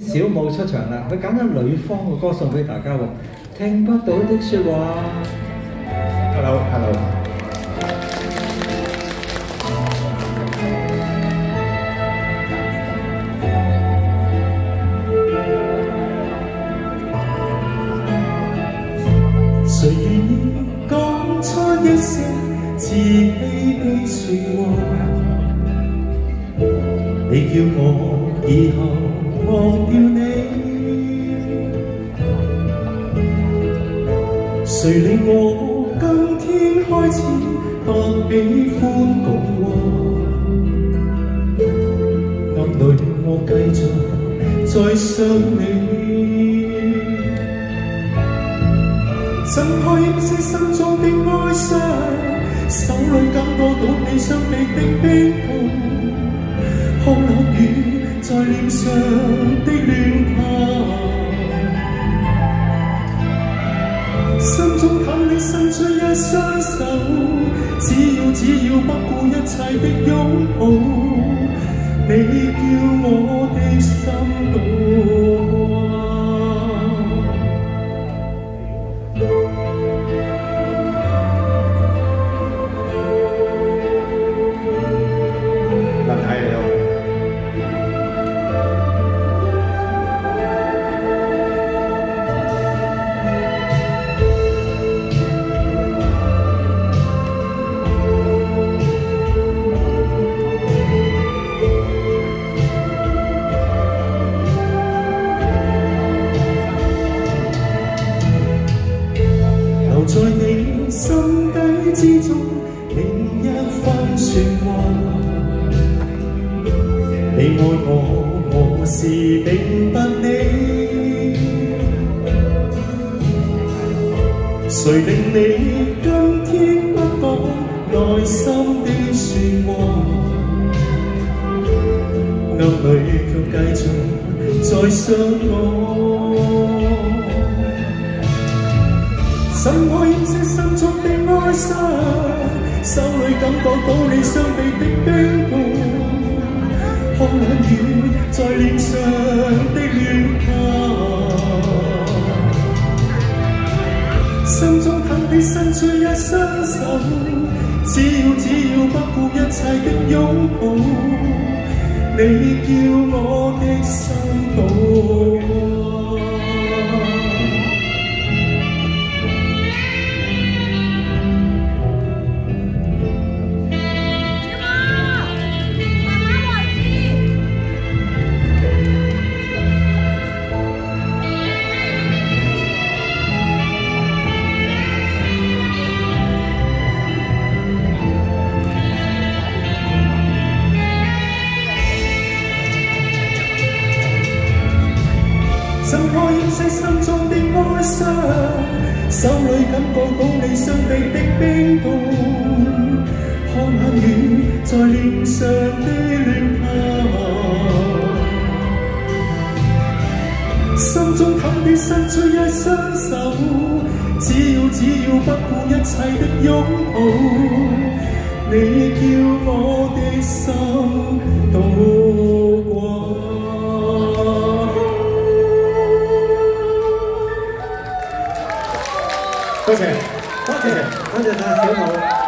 小武出場啦，佢揀咗呂方嘅歌送俾大家喎，聽不到的説話。Hello。 誰願意講出一些自欺的説話？你叫我以後忘掉你，誰令我今天開始不喜歡講話？暗裏我繼續在想你。怎可掩飾心中的哀傷？手裏感覺到你雙臂的冰凍，看冷雨在臉上的亂拍，心中等你伸出一雙手，只要不顧一切的擁抱，你叫我的心倒掛。在你心底之中，另一番説話。你愛我，我是明白你。誰令你今天不講內心的説話？暗裏卻繼續在想我。怎可掩飾心中的哀傷？手裏感覺到你雙臂的冰凍，看冷雨在臉上的亂拍，心中肯定伸出一雙手，只要不顧一切的擁抱，你叫我的心倒掛。怎可掩飾心中的哀傷？手裏感覺到你雙臂的冰凍，看冷雨在臉上的亂拍，心中肯定伸出一雙手，只要不顧一切的擁抱，你叫我的心倒掛。 多謝晒小武。